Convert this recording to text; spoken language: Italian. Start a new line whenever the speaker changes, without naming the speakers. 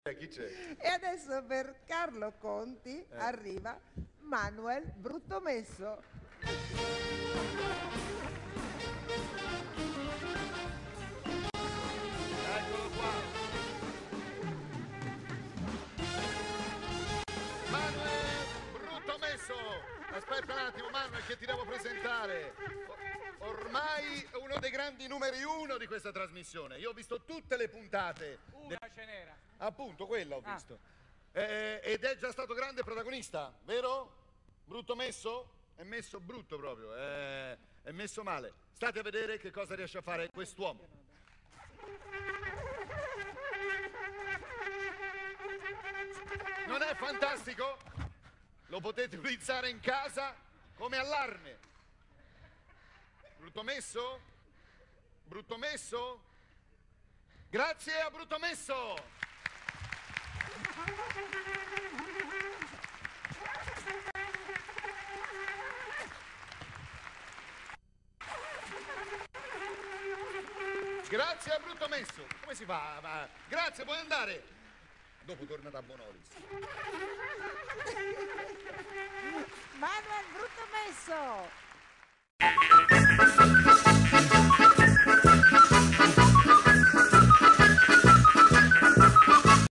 Chi c'è?
E adesso per Carlo Conti arriva Manuel Bruttomesso.
Eccolo qua. Manuel Bruttomesso. Aspetta un attimo, Manuel, che ti devo presentare. Ormai uno dei grandi numeri uno di questa trasmissione. Io ho visto tutte le puntate.
Una ce n'era.
Appunto, quella ho visto. Ed è già stato grande protagonista, vero? Brutto messo? È messo brutto proprio, è messo male. State a vedere che cosa riesce a fare quest'uomo. Non è fantastico? Lo potete utilizzare in casa come allarme. Brutto messo? Brutto messo? Grazie a Brutto messo! Grazie a Brutto messo! Come si fa? Grazie, puoi andare! Dopo torna da Bonolis.
Manuel Bruttomesso!